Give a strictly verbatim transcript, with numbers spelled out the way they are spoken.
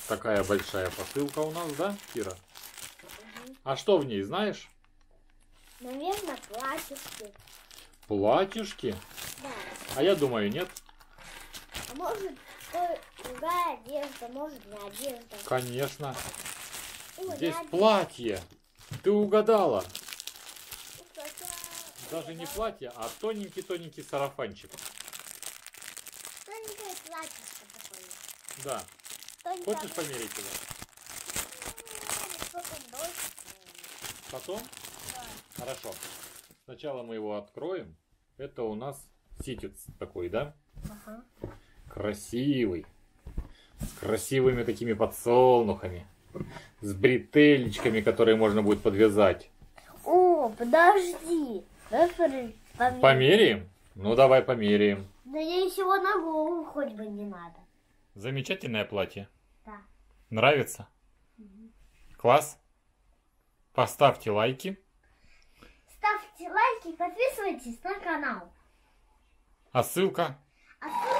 такая большая посылка у нас, да, Кира? Угу. А что в ней, знаешь? Наверное, платьишки. Платьюшки? Да. А я думаю, нет. А может, то другая одежда, может, не одежда. Конечно. О, Здесь не платье. Ты угадала. одежда. Даже не платье, а тоненький-тоненький сарафанчик. Тоненькое платьишко такое. Да. Тоненькое. Хочешь померить его? Потом дождь. Потом? Да. Хорошо. Сначала мы его откроем. Это у нас ситец такой, да? Ага. Красивый. С красивыми такими подсолнухами. С бретелечками, которые можно будет подвязать. О, подожди. Давай померим. Померяем? Ну давай померяем. Надеюсь, его на голову хоть бы не надо. Замечательное платье. Да. Нравится? Угу. Класс? Поставьте лайки. Ставьте лайки, подписывайтесь на канал. А ссылка? А ссылка